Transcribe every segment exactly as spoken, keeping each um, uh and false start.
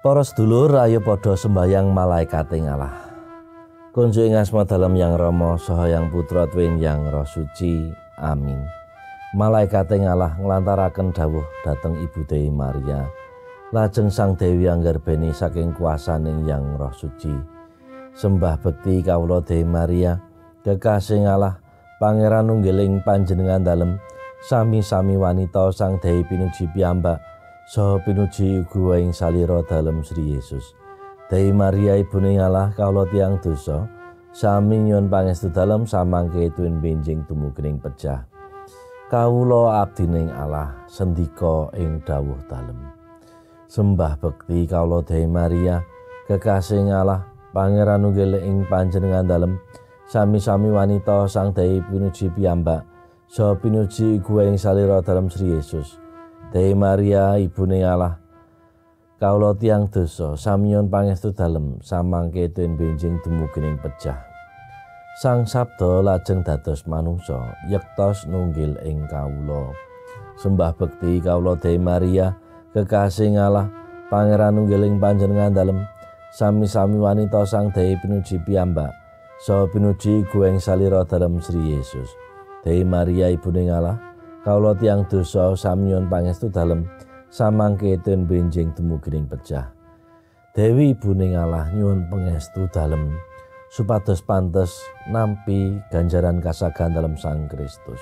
Para sedulur, ayo padha sembayang malaikate Allah. Kunjuk ing asma dalem Yang Rama saha Yang Putra tuwin Yang Roh Suci. Amin. Malaikate Allah nglantaraken dawuh dhateng Ibu Dewi Maria. Lajeng Sang Dewi anggarbeni saking kuasaning Yang Roh Suci. Sembah bekti kawula Dewi Maria, kekasih Allah, Pangeran nunggiling panjenengan dalem, sami-sami wanita Sang Dewi pinuji piyambak, saha pinuji uga ing salira dalem Sri Yesus. Dewi Maria Ibuning Allah kawula tiyang dosa, sami nyuwun pangestu dalem samangke tuwin benjing dumugining pejah. Kawula abdining Allah sendika ing dawuh dalem. Sembah bekti kawula Dewi Maria, kekasih Allah, Pangeran nunggiling panjenengan dalem, sami-sami wanita Sang Dewi pinuji piyambak, saha pinuji uga ing salira dalem Sri Yesus. Dewi Maria Ibuning Allah kawula tiyang dosa sami nyuwun pangestu dalem samangke tuwin benjing dumugining pejah. Sang Sabda lajeng dados manungsa yektos nunggil ing kawula. Sembah bekti kawula Dewi Maria, kekasih Allah, Pangeran nunggiling panjenengan dalem, sami-sami wanita Sang Dewi pinuji piyambak, saha pinuji uga ing salira dalem Sri Yesus. Dewi Maria Ibuning Allah kawula tiyang dosa sami nyuwun pangestu dalem samangke tuwin benjing dumugining pejah. Dewi Ibuning Allah nyuwun pangestu dalem supados pantes nampi ganjaran kasagan dalem Sang Kristus.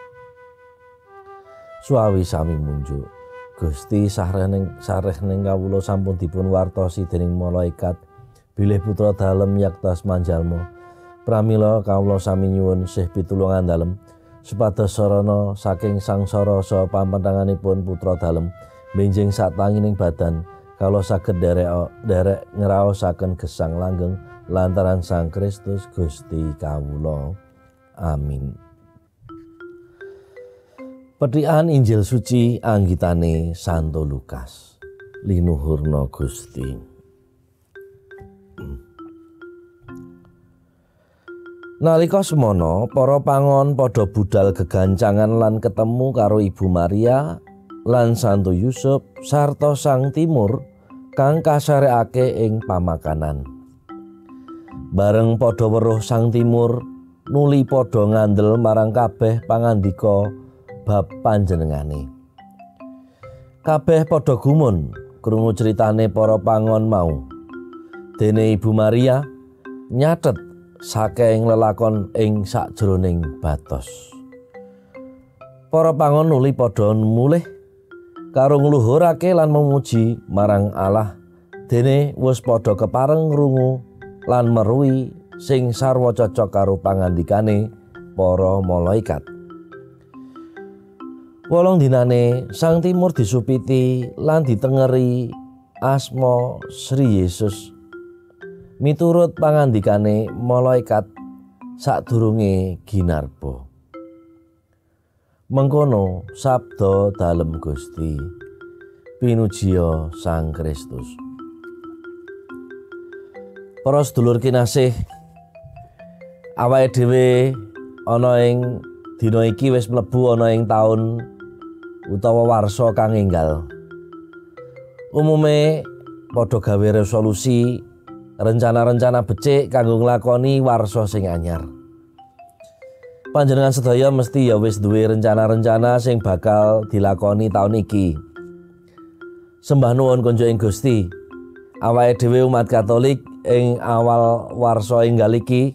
Suawi sami munjuk, Gusti sarehning sarehning kawula sampun dipun wartosi dening malaikat bilih putra dalem yaktos manjalma. Pramila kawula sami nyuwun sih pitulungan dalem supados sarana saking sangsara saha pampentanganipun putra dalem benjing satangining badan kawula saged derek derek ngraosaken gesang langgeng lantaran Sang Kristus Gusti kawula. Amin. Pethikan Injil suci anggitane Santo Lukas. Linuhurna Gusti. Nalika semono, para pangon padha budal gegancangan lan ketemu karo Ibu Maria lan Santo Yusuf sarta Sang Timur kang kasarekake ing pamakanan. Bareng padha weruh Sang Timur nuli padha ngandel marang kabeh pangandika bab panjenengane. Kabeh padha gumun krungu critane para pangon mau. Dene Ibu Maria nyatet saking lelakon ing sakjroning batos. Para pangon nuli padha mulih karo ngluhurake lan memuji marang Allah dene wis padha kepareng ngrungu lan meruhi sing sarwa cocok karo pangandikane para malaikat. Wolong dinane Sang Timur disupiti lan ditengeri asma Sri Yesus miturut pangandikane malaikat sadurunge ginarba. Mengkono sabda dalem Gusti. Pinujiya Sang Kristus. Para sedulur kinasih, awake dhewe ana ing dina iki wis mlebu ana ing taun utawa warsa kang enggal. Umume padha gawe resolusi rencana-rencana becik kanggo nglakoni warsa sing anyar. Panjenengan sedaya mesti ya wis duwe rencana-rencana sing bakal dilakoni taun iki. Sembah nuwun kunjuk ing Gusti. Awake dhewe umat Katolik ing awal warsa enggal iki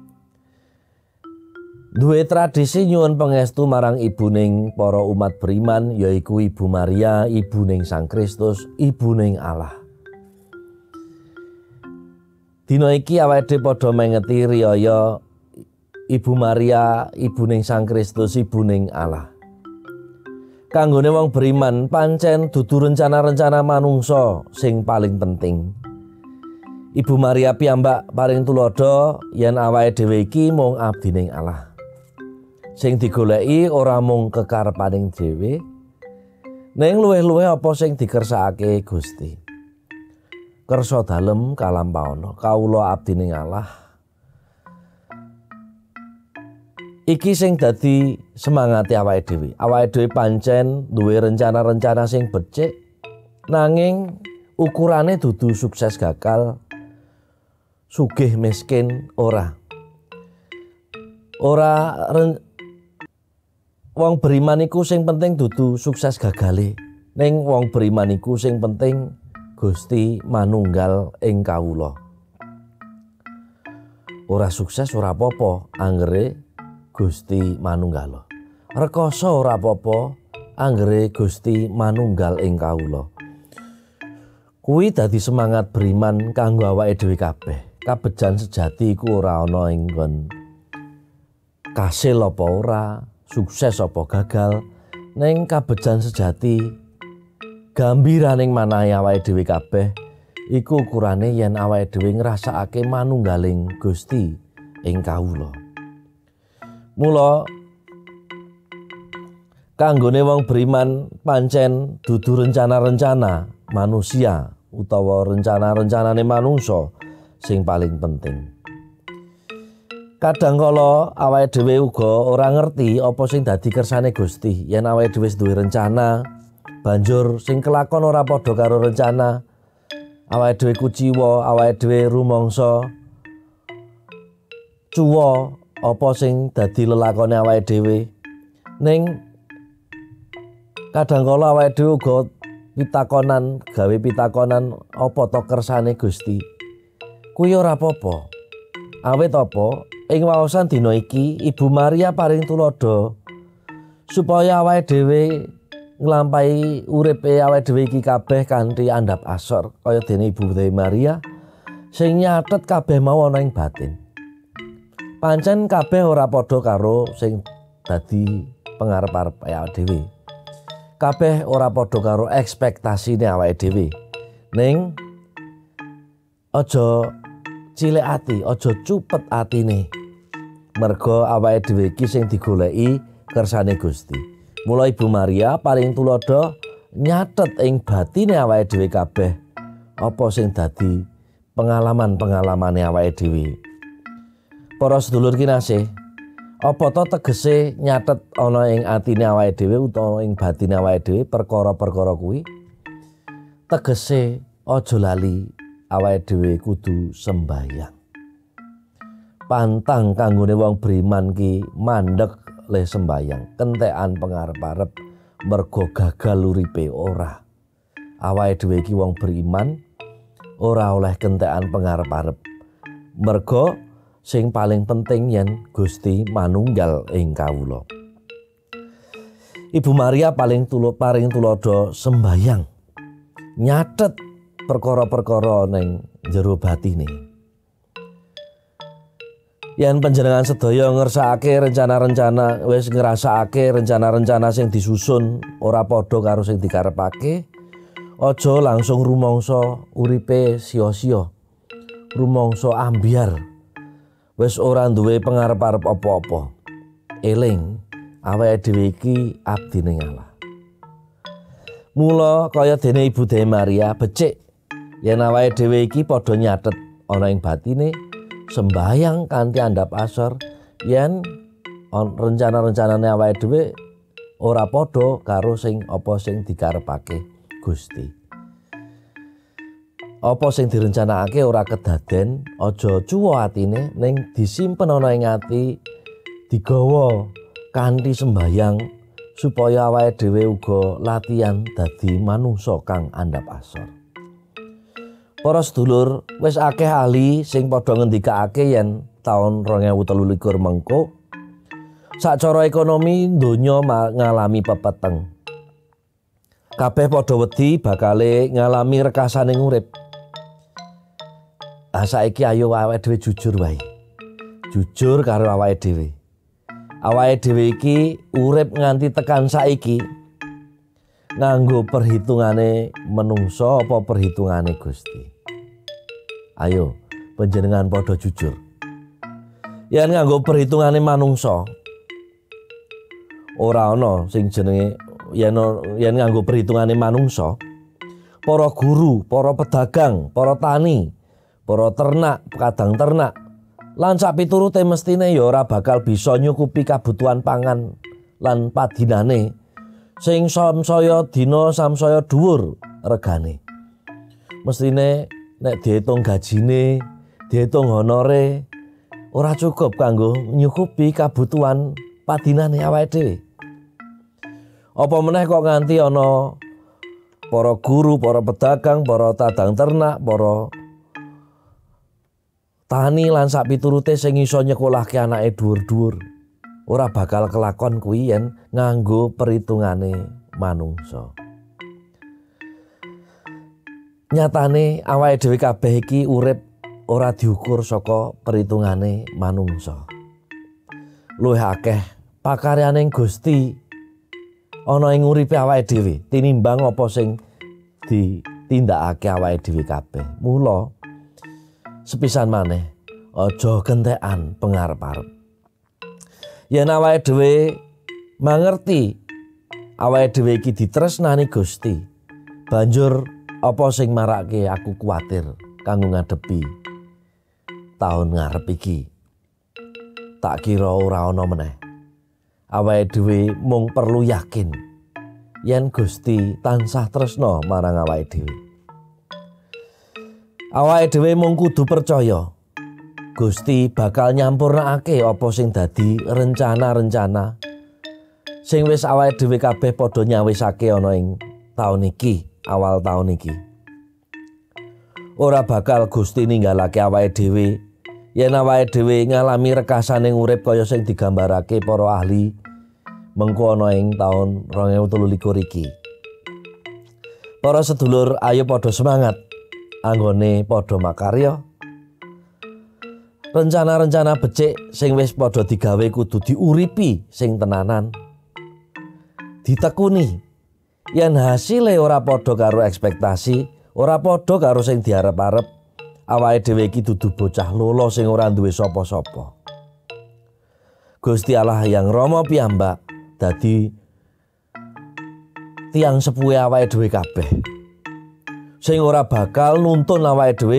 duwe tradisi nyuwun pangestu marang ibuning para umat beriman, yaiku Ibu Maria, ibuning Sang Kristus, ibuning Allah. Dina iki awake dhewe padha mengeti riyaya Ibu Maria, ibuning Sang Kristus, ibuning Allah. Kanggone wong beriman pancen dudu rencana-rencana manungsa sing paling penting. Ibu Maria piyambak paring tulodo yen awake dhewe iki mung abdining Allah. Sing digoleki ora mung kekarepaning dhewe, ning luwih-luwih apa sing dikersakake Gusti. Kersa dalem kalampaana kawula abdining Allah. Iki sing dadi semangate awake dhewe. Awake dhewe pancen duwe rencana-rencana sing becik, nanging ukurane dudu sukses gagal, sugih miskin ora. Ora ren, wong beriman iku sing penting dudu sukses gagale. Ning wong beriman iku sing penting Gusti manunggal ing kawula. Ora sukses ora apa-apa anggere Gusti manunggala. Rekoso ora apa-apa anggere Gusti manunggal ing kawula. Kuwi dadi semangat beriman kanggo awake dhewe kabeh. Kabejan sejati iku ora ana ing nggon kasil apa ora, sukses apa gagal, ning kabejan sejati gambiraning manahe awake dhewe kabeh iku ukurane yen awake dhewe ngrasakake manunggaling Gusti ing kawula. Mula kanggone wong beriman pancen dudu rencana-rencana manusia utawa rencana-rencanane manungsa sing paling penting. Kadang kala awake dhewe uga ora ngerti apa sing dadi kersane Gusti. Yen awake dhewe duwe rencana, banjur sing kelakon ora padha karo rencana, awake dhewe kuciwa, awake dhewe rumangsa cuwa apa sing dadi lelakone awake dhewe. Ning kadang kala awake dhewe uga pitakonan, gawe pitakonan apa to kersane Gusti. Kuwi ora apa-apa. Awit apa? Ing waosan dina iki Ibu Maria paring tulodo supaya awake dhewe nglampahi uripe awake dhewe iki kabeh kanthi andhap asor kaya dene Ibu Maria sing nyatet kabeh mau ana ing batin. Pancen kabeh ora padha karo sing dadi pangarep-arep awake dhewe. Kabeh ora padha karo ekspektasine awake dhewe. Ning aja cilik ati, aja cupet atine. Merga awake dhewe iki sing digoleki kersane Gusti. Mula Ibu Maria paring tulodo nyatet ing batine awake dhewe kabeh apa sing dadi pengalaman-pengalamane awake dhewe. Para sedulur kinasih, apa to tegese nyatet ana ing atine awake dhewe utawa ing batine awake dhewe perkara-perkara kuwi? Tegese aja lali awake dhewe kudu sembahyang. Pantang kanggone wong beriman ki mandeg le sembahyang, kentekan pangarep-arep mergo gagal uripe ora. Awake dhewe iki wong beriman ora oleh kentekan pangarep-arep. Mergo sing paling penting yen Gusti manunggal ing kawula. Ibu Maria paling tulo paring tulodo sembahyang. Nyatet perkara-perkara ning jero batine. Yen panjenengan sedaya ngersakake rencana-rencana, wis ngrasakake rencana-rencana sing disusun ora padha karo sing dikarepake, aja langsung rumangsa uripe sia-sia. Rumangsa ambyar. Wis ora duwe pangarep-arep apa-apa. Eling, awake dhewe iki abdine Allah. Mula kaya dene Ibu Dewi Maria becik yen awake dhewe iki padha nyatet ana ing batine sembahyang kanthi andhap asor yen rencana-rencanane awake dhewe ora padha karo sing apa sing dikarepake Gusti. Apa sing direncanakake ora kedaden, aja cuwa atine ning disimpen ana ing ati, digawa kanthi sembahyang supaya awake dhewe uga latihan dadi manungsa kang andhap asor. Para sedulur, wis akeh ahli sing padha ngendikake yen taun rong ewu telulikur mengko sacara ekonomi donya ngalami pepeteng. Kabeh padha wedi bakale ngalami rekasaning urip. Ah saiki ayo awake dhewe jujur wae. Jujur karo awake dhewe. Awake dhewe iki urip nganti tekan saiki nganggo perhitungane menungso apa perhitungane Gusti. Ayo panjenengan padha jujur. Yen nganggo perhitungane manungsa ora ana sing jenenge yen yen nganggo perhitungane manungsa, para guru, para pedagang, para tani, para ternak, kadang ternak lan sak piturute mestine ya ora bakal bisa nyukupi kabutuhan pangan lan padinane sing samsaya dina samsaya dhuwur regane. mestine nek diitung gajine, diitung honore ora cukup kanggo nyukupi kabutuhan padinane awake dhewe. Apa meneh kok nganti ana para guru, para pedagang, para tadang ternak, para tani lan sak piturute sing iso nyekolahke anake dhuwur-dhuwur. Ora bakal kelakon kuwi yen nganggo perhitungane manungsa. Nyatane awake dhewe kabeh iki urip ora diukur saka perhitungane manungsa. Luwih akeh pakaryaning Gusti ana ing uripe awake dhewe tinimbang apa sing ditindakake awake dhewe kabeh. Mula sepisan maneh aja gentekan pengarep-arep. Yen awake dhewe mangerti awake dhewe iki ditresnani Gusti, banjur apa sing marake aku kuwatir kanggo ngadepi taun ngarep iki? Tak kira ora ana meneh. Awake dhewe mung perlu yakin yen Gusti tansah tresna marang awake dhewe. Awake dhewe mung kudu percaya Gusti bakal nyampurnakake apa sing dadi rencana-rencana sing wis awake dhewe kabeh padha nyawisake ana ing taun iki, awal taun iki. Ora bakal Gusti ninggalake awake dhewe yen awake dhewe ngalami rekasaning urip kaya sing digambarake para ahli mengko ana ing taun rong ewu telu likur iki. Para sedulur, ayo padha semangat anggone padha makarya. Rencana-rencana becik sing wis padha digawe kudu diuripi sing tenanan. Ditekuni yen hasile ora padha karo ekspektasi, ora padha karo sing diarep-arep, awake dhewe iki dudu bocah lolo sing ora duwe sapa-sapa. Gusti Allah yang Rama piyambak dadi tiang sepuhe awake dhewe kabeh. Sing ora bakal nuntun awake dhewe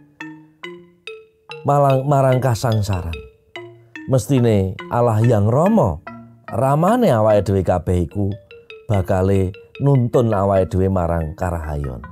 malang marang kasangsaran. Mestine Allah yang Rama, ramane awake dhewe kabeh iku bakale nuntun awake dhewe marang karahayon.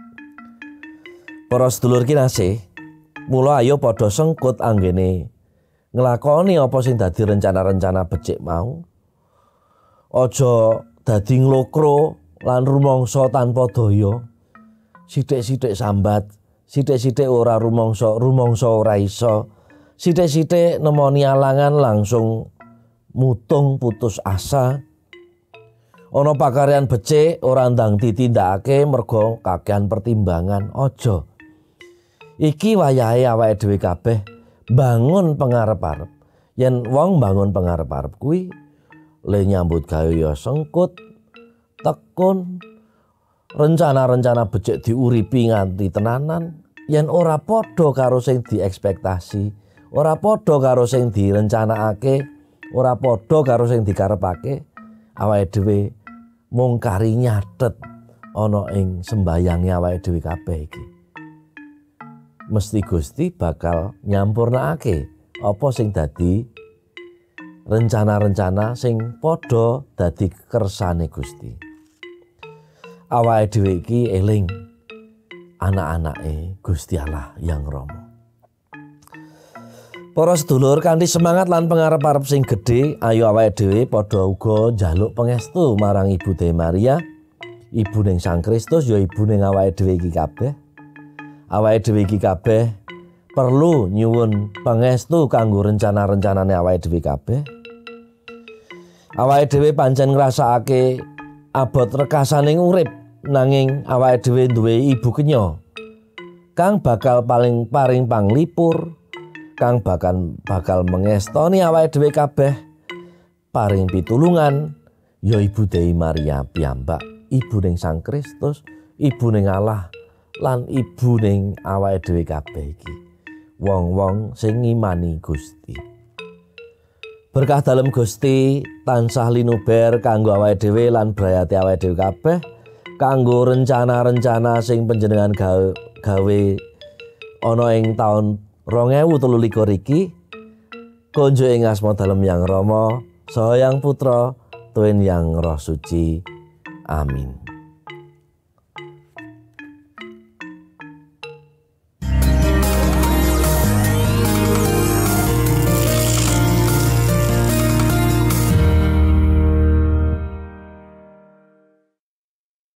Para sedulur kinasih, mula ayo padha sengkut anggene nglakoni apa sing dadi rencana-rencana becik mau. Aja dadi nglokro lan rumangsa tanpa daya. Sithik-sithik sambat, sithik-sithik ora rumangsa, rumangsa ora iso. Sithik-sithik nemoni alangan langsung mutung putus asa. Ana pakaryan becik ora ndang ditindakake merga kakehan pertimbangan. Aja. Iki wayahe awake dhewe kabeh bangun pengarep-arep. Yen wong bangun pengarep-arep kuwi le nyambut gawe ya sengkut, tekun, rencana-rencana becik diuripi nganti tenanan. Yen ora padha karo sing diekspektasi, ora padha karo sing direncanakake, ora padha karo sing dikarepake, awake dhewe mung kari nyatet ana ing sembayange awake dhewe kabeh iki. Mesti Gusti bakal nyampurnakake apa sing dadi rencana-rencana sing padha dadi kersane Gusti. Awake dhewe iki eling anak-anake Gusti Allah yang Rama. Para sedulur, kanthi semangat lan pengarep-arep sing gedhe, ayo awake dhewe padha uga njaluk pangestu marang Ibu Dewi Maria, Ibu ning Sang Kristus, ya ibu ning awake dhewe iki kabeh. Awake dhewe iki kabeh perlu nyuwun pangestu kanggo rencana-rencanane awake dhewe kabeh. Awake dhewe pancen ngrasakake abot rekasaning urip, nanging awake dhewe duwe ibu kenya kang bakal paling paring panglipur, kang bakal bakal mengestoni awake dhewe kabeh paring pitulungan, ya Ibu Dewi Maria piyambak, ibu ning Sang Kristus, ibu ning Allah lan ibu ning awake dhewe kabeh iki. Wong-wong sing ngimani Gusti. Berkah dalem Gusti tansah linuber kanggo awake dhewe lan brayate awake dhewe kabeh, kanggo rencana-rencana sing panjenengan gawe, gawe ana ing taun rong ewu telu likur iki. Konjuk ing asma dalem Yang Rama saha Yang Putra tuwin Yang Roh Suci. Amin.